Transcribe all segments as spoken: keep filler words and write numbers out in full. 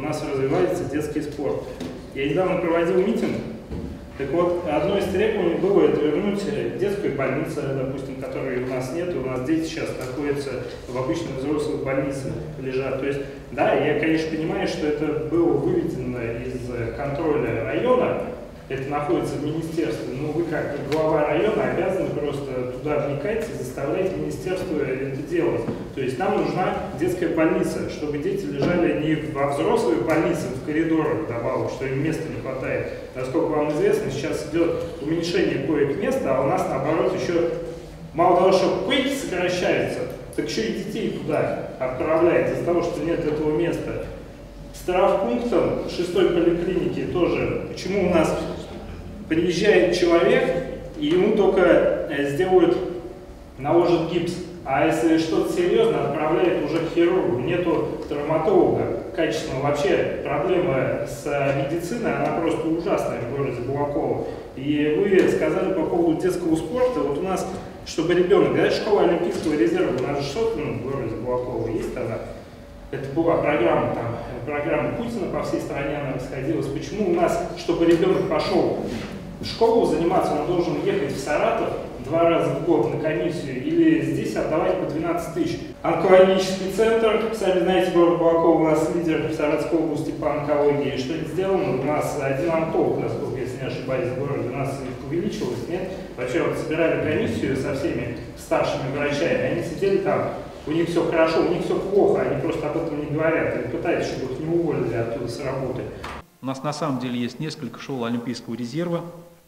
нас развивается детский спорт. Я недавно проводил митинг, так вот, одно из требований было это вернуть детскую больницу, допустим, которой у нас нет, у нас дети сейчас находятся в обычных взрослых больницах, лежат. То есть, да, я, конечно, понимаю, что это было выведено из контроля района, это находится в министерстве, но вы как глава района обязаны просто туда вникать и заставлять министерство это делать. То есть нам нужна детская больница, чтобы дети лежали не во взрослых больницах, в коридорах добавок, что им места не хватает. Насколько вам известно, сейчас идет уменьшение коек-места, а у нас наоборот еще мало того, что койки сокращаются, так еще и детей туда отправляют из-за того, что нет этого места. С травмпунктом шестой поликлиники тоже, почему у нас приезжает человек, и ему только сделают, наложат гипс, а если что-то серьезно, отправляют уже к хирургу, нету травматолога качественного. Вообще проблема с медициной, она просто ужасная в городе Балаково. И вы сказали по поводу детского спорта, вот у нас, чтобы ребенок, да, школа Олимпийского резерва, у нас же что-то, ну, в городе Балаково есть она. Это была программа, там, программа Путина по всей стране, она расходилась. Почему у нас, чтобы ребенок пошел в школу заниматься, он должен ехать в Саратов два раза в год на комиссию или здесь отдавать по двенадцать тысяч. Онкологический центр, сами знаете, город Балаково у нас лидер в Саратовской области по онкологии. Что это сделано? У нас один онколог, насколько если не ошибаюсь, в городе у нас увеличилось, нет? Вообще вот собирали комиссию со всеми старшими врачами, они сидели там. У них все хорошо, у них все плохо, они просто об этом не говорят, они пытаются, чтобы их не уволили оттуда с работы. У нас на самом деле есть несколько школ Олимпийского резерва.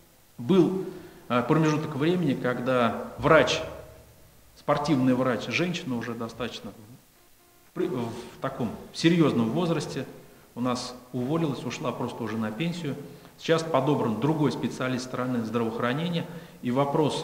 Был промежуток времени, когда врач, спортивный врач, женщина уже достаточно в, в таком серьезном возрасте, у нас уволилась, ушла просто уже на пенсию. Сейчас подобран другой специалист стороны здравоохранения, и вопрос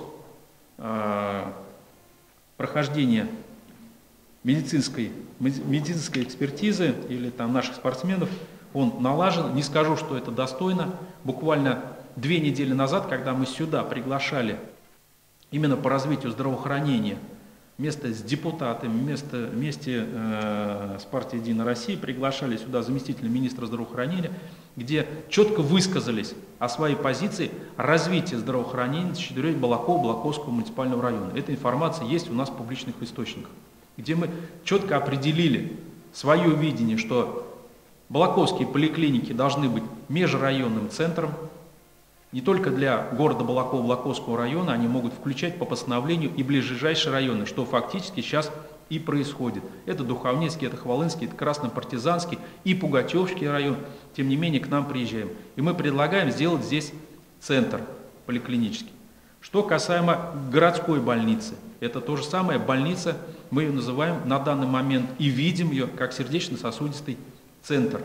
э, прохождения медицинской, медицинской экспертизы или там наших спортсменов, он налажен. Не скажу, что это достойно. Буквально две недели назад, когда мы сюда приглашали именно по развитию здравоохранения вместе с депутатами, вместе, вместе э, с партией «Единая Россия» приглашали сюда заместителя министра здравоохранения, где четко высказались о своей позиции развития здравоохранения на территории Балакова, Балаковского муниципального района. Эта информация есть у нас в публичных источниках, где мы четко определили свое видение, что балаковские поликлиники должны быть межрайонным центром. Не только для города Балакова, Балаковского района, они могут включать по постановлению и ближайшие районы, что фактически сейчас и происходит. Это Духовницкий, это Хвалынский, это Краснопартизанский и Пугачевский район. Тем не менее, к нам приезжаем. И мы предлагаем сделать здесь центр поликлинический. Что касаемо городской больницы, это то же самое больница, мы ее называем на данный момент и видим ее как сердечно-сосудистый центр.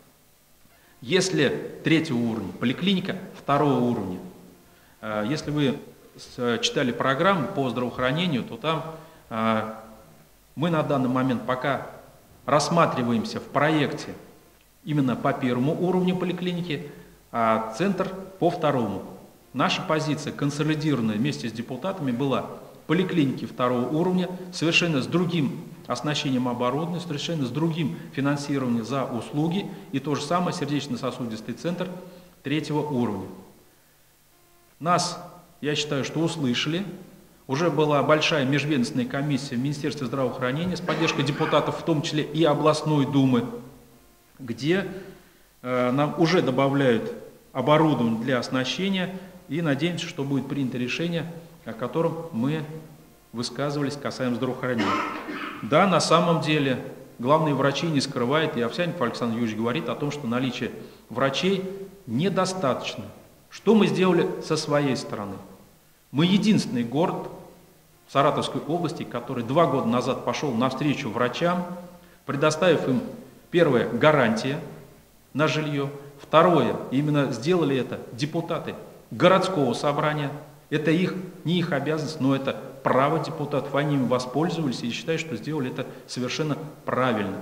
Если третьего уровня, поликлиника второго уровня, если вы читали программу по здравоохранению, то там мы на данный момент пока рассматриваемся в проекте именно по первому уровню поликлиники, а центр по второму. Наша позиция, консолидированная вместе с депутатами, была поликлиники второго уровня, совершенно с другим оснащением оборудования, совершенно с другим финансированием за услуги, и то же самое сердечно-сосудистый центр третьего уровня. Нас, я считаю, что услышали. Уже была большая межведомственная комиссия в Министерстве здравоохранения с поддержкой депутатов, в том числе и областной думы, где э, нам уже добавляют оборудование для оснащения, и надеемся, что будет принято решение, о котором мы высказывались касаемо здравоохранения. Да, на самом деле, главные врачи не скрывают, и Овсянников Александр Юрьевич говорит о том, что наличие врачей недостаточно. Что мы сделали со своей стороны? Мы единственный город в Саратовской области, который два года назад пошел навстречу врачам, предоставив им, первое, гарантия на жилье, второе, именно сделали это депутаты городского собрания. Это их, не их обязанность, но это право депутатов. Они им воспользовались и считаю, что сделали это совершенно правильно.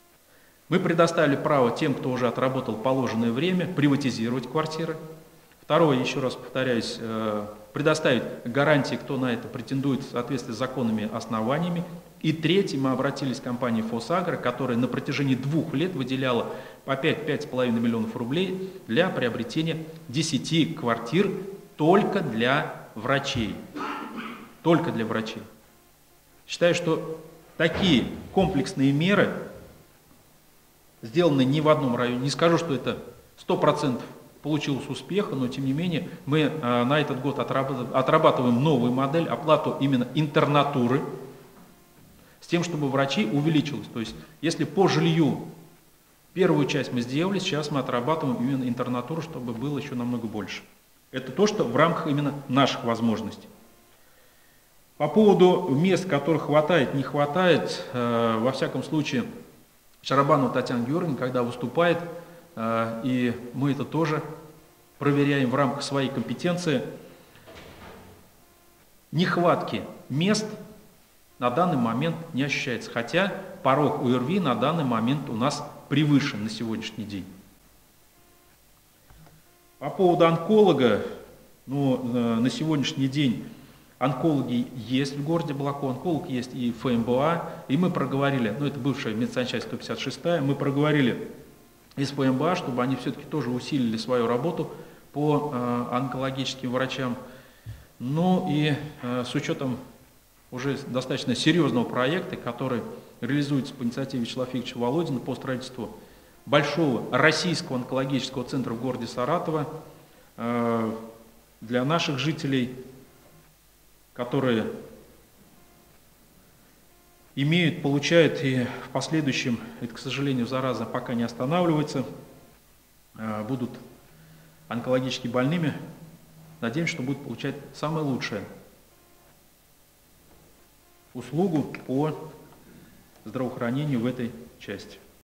Мы предоставили право тем, кто уже отработал положенное время, приватизировать квартиры. Второе, еще раз повторяюсь, предоставить гарантии, кто на это претендует в соответствии с законными основаниями. И третье, мы обратились к компании «Фосагро», которая на протяжении двух лет выделяла по пять — пять с половиной миллионов рублей для приобретения десяти квартир только для врачей. Только для врачей. Считаю, что такие комплексные меры сделаны не в одном районе. Не скажу, что это сто процентов получилось успеха, но тем не менее мы э, на этот год отрабатываем, отрабатываем новую модель, оплату именно интернатуры, с тем, чтобы врачи увеличилось. То есть, если по жилью первую часть мы сделали, сейчас мы отрабатываем именно интернатуру, чтобы было еще намного больше. Это то, что в рамках именно наших возможностей. По поводу мест, которых хватает, не хватает, э, во всяком случае, Шарабанова Татьяна Георгиевна, когда выступает, э, и мы это тоже проверяем в рамках своей компетенции, нехватки мест на данный момент не ощущается, хотя порог ОРВИ на данный момент у нас превышен на сегодняшний день. По поводу онколога, ну, на сегодняшний день онкологи есть в городе Балаково, онколог есть и в ФМБА, и мы проговорили, ну это бывшая медсанчасть сто пятьдесят шестая, мы проговорили из ФМБА, чтобы они все-таки тоже усилили свою работу по э, онкологическим врачам. Ну и э, с учетом уже достаточно серьезного проекта, который реализуется по инициативе Вячеслава Федоровича Володина по строительству большого российского онкологического центра в городе Саратово э, для наших жителей, которые имеют, получают и в последующем, это, к сожалению, зараза пока не останавливается, э, будут онкологически больными, надеемся, что будут получать самое лучшее услугу по здравоохранению в этой части.